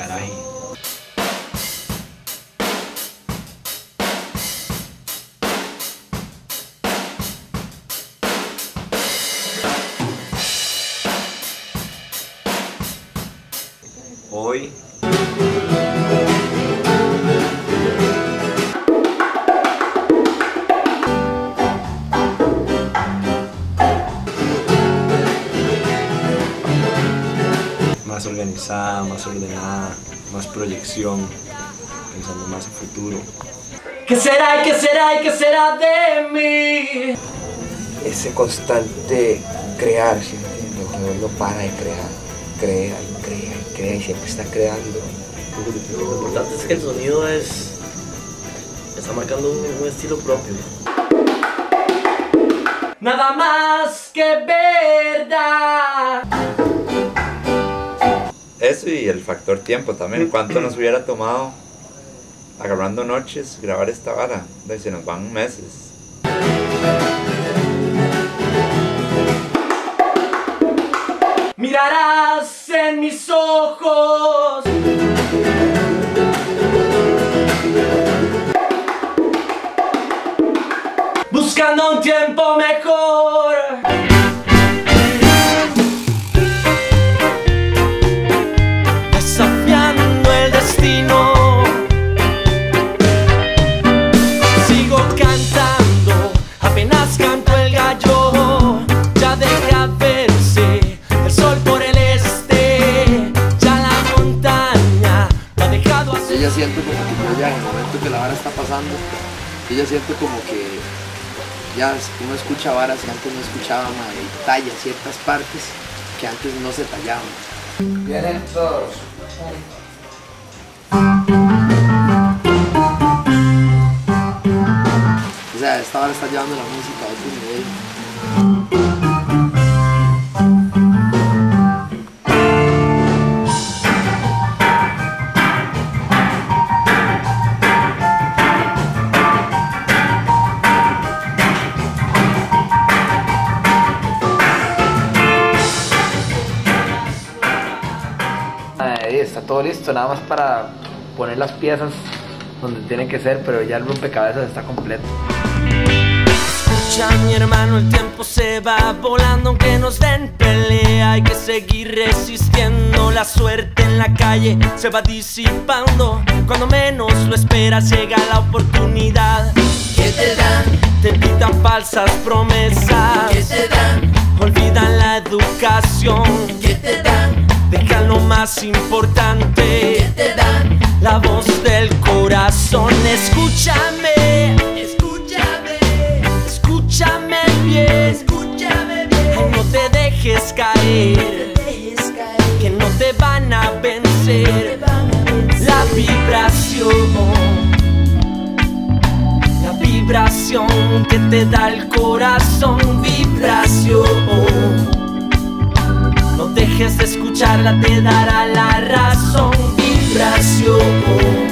garaje. Hoy más organizada, más ordenada, más proyección, pensando más en futuro. ¿Qué será y qué será y qué será de mí? Ese constante crear, ¿sí me entiendes? Cuando uno para de crear, crea y crea y crea y siempre está creando. Lo importante es que el sonido está marcando un estilo propio. Nada más que verdad. Eso y el factor tiempo también. ¿Cuánto nos hubiera tomado agarrando noches grabar esta vara? Se nos van meses. Mirarás en mis ojos. Buscando un tiempo mejor. Desafiando el destino. Sigo cantando, apenas canto el gallo. Ya deja verse el sol por el este. Ya la montaña lo ha dejado así. Yo ya siento como que yo ya en el momento que la vara está pasando, yo ya siento como que ya uno escucha varas que antes no escuchaba, y talla ciertas partes que antes no se tallaban. Vienen todos. O sea, esta vara está llevando la música a otro nivel. Está todo listo, nada más para poner las piezas donde tienen que ser, pero ya el rompecabezas está completo. Escucha, mi hermano, el tiempo se va volando aunque nos den pelea. Hay que seguir resistiendo, la suerte en la calle se va disipando. Cuando menos lo esperas llega la oportunidad. ¿Qué te dan? Te dictan falsas promesas. ¿Qué te dan? Olvidan la educación. ¿Qué te dan? Dejan lo más importante. ¿Qué te dan? La voz del corazón. Escúchame, Escúchame, escúchame bien. escúchame bien. Ay, no te dejes caer, Dejes caer, que no te van a te vencer. van a vencer. La vibración que te da el corazón. Vibración. No dejes de escucharla, te dará la razón. Vibración.